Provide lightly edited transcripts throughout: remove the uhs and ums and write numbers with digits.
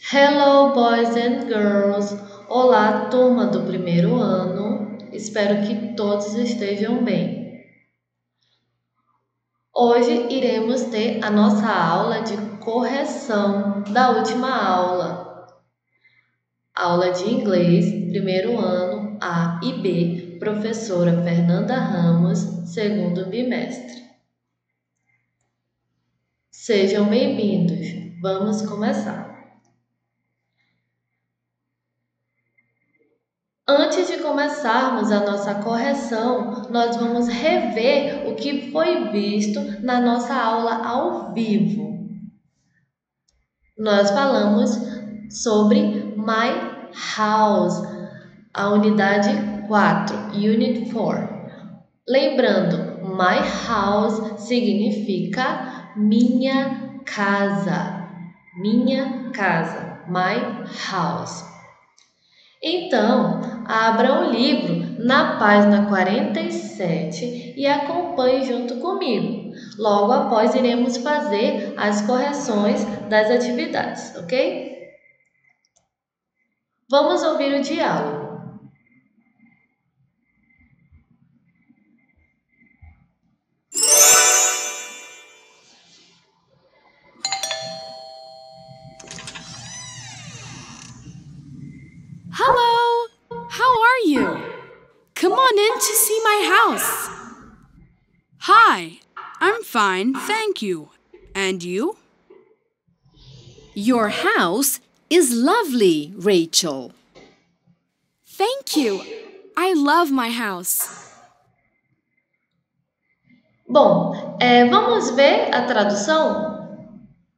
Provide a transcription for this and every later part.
Hello, boys and girls! Olá, turma do primeiro ano! Espero que todos estejam bem. Hoje iremos ter a nossa aula de correção da última aula de inglês, primeiro ano A e B, professora Fernanda Ramos, segundo bimestre. Sejam bem-vindos! Vamos começar! Antes de começarmos a nossa correção, nós vamos rever o que foi visto na nossa aula ao vivo. Nós falamos sobre My House, a unidade 4, Unit 4. Lembrando, My House significa minha casa. Minha casa, My House. Então, abra o livro na página 47 e acompanhe junto comigo. Logo após, iremos fazer as correções das atividades, ok? Vamos ouvir o diálogo. Hello! How are you? Come on in to see my house. Hi, I'm fine, thank you. And you? Your house is lovely, Rachel. Thank you. I love my house. Bom, vamos ver a tradução?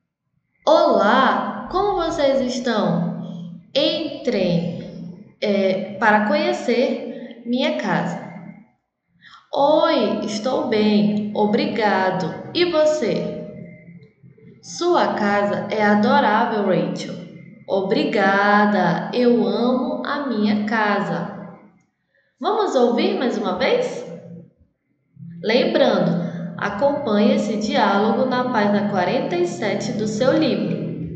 Olá, como vocês estão? Entrem para conhecer minha casa. Oi, estou bem, obrigado. E você? Sua casa é adorável, Rachel. Obrigada, eu amo a minha casa. Vamos ouvir mais uma vez? Lembrando, acompanhe esse diálogo na página 47 do seu livro.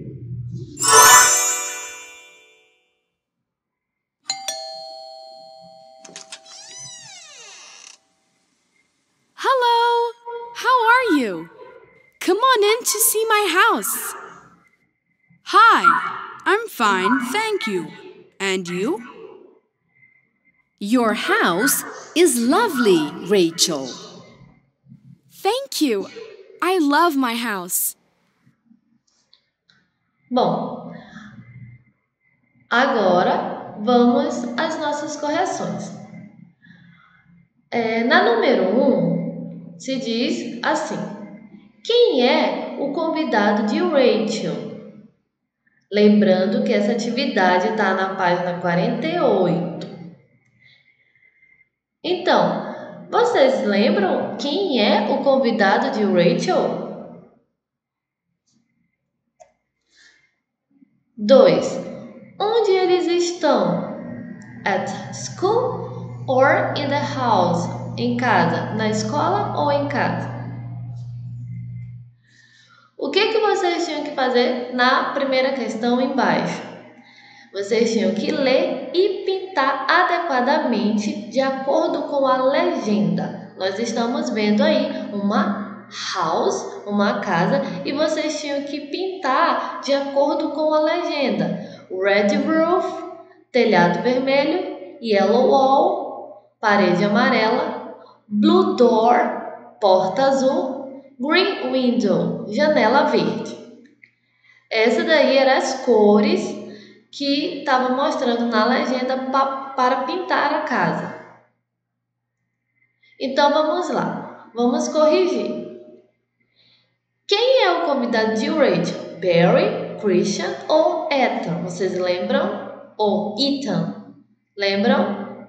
Hello! How are you? Come on in to see my house. Hi, I'm fine, thank you. And you? Your house is lovely, Rachel. Thank you. I love my house. Bom, agora vamos às nossas correções. Na número 1, se diz assim: quem é o convidado de Rachel? Lembrando que essa atividade está na página 48. Então, vocês lembram quem é o convidado de Rachel? 2. Onde eles estão? At school or in the house? Em casa, na escola ou em casa? O que vocês tinham que fazer na primeira questão embaixo? Vocês tinham que ler e pintar adequadamente de acordo com a legenda. Nós estamos vendo aí uma house, uma casa, e vocês tinham que pintar de acordo com a legenda. Red roof, telhado vermelho, yellow wall, parede amarela, blue door, porta azul, green window, janela verde. Essa daí eram as cores que estavam mostrando na legenda para pintar a casa. Então vamos lá, vamos corrigir. Quem é o convidado de Rachel? Barry, Christian ou Ethan? Vocês lembram? Ou Ethan? Lembram?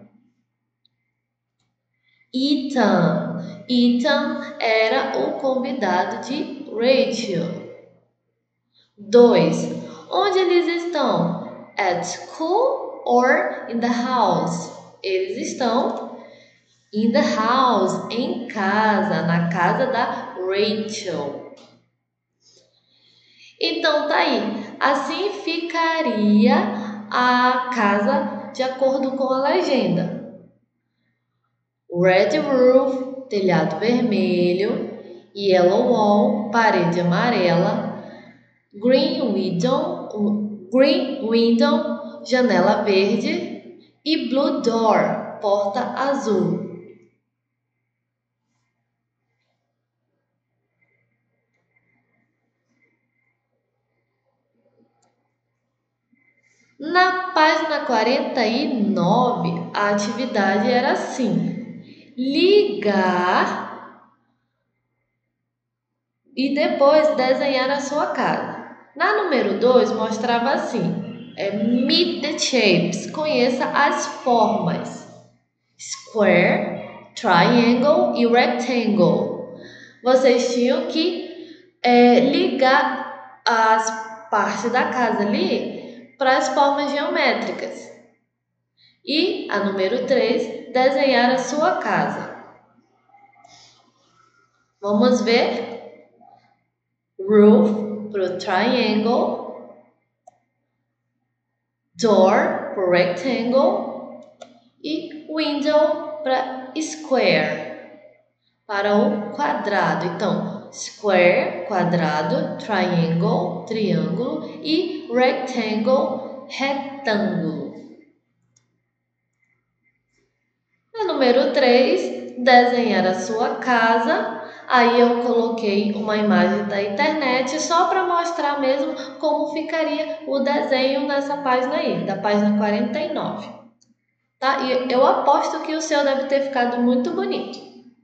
Ethan. Ethan era o convidado de Rachel. 2. Onde eles estão? At school or in the house? Eles estão in the house, em casa, na casa da Rachel. Então tá aí. Assim ficaria a casa de acordo com a legenda. Red roof, telhado vermelho. Yellow wall, parede amarela. Green window, janela verde. E blue door, porta azul. Na página 49, a atividade era assim: ligar e depois desenhar a sua casa. Na número 2, mostrava assim: meet the shapes, conheça as formas: square, triangle e rectangle. Vocês tinham que ligar as partes da casa ali para as formas geométricas. E a número 3, desenhar a sua casa. Vamos ver? Roof para triangle, door para rectangle e window para square, para o quadrado. Então, square, quadrado, triangle, triângulo e rectangle, retângulo. A número 3, desenhar a sua casa. Aí eu coloquei uma imagem da internet só para mostrar mesmo como ficaria o desenho nessa página aí, da página 49. Tá? E eu aposto que o seu deve ter ficado muito bonito.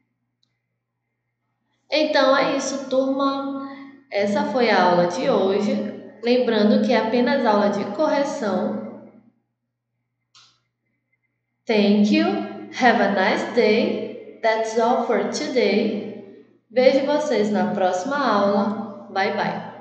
Então é isso, turma. Essa foi a aula de hoje. Lembrando que é apenas aula de correção. Thank you. Have a nice day. That's all for today. Vejo vocês na próxima aula. Bye bye.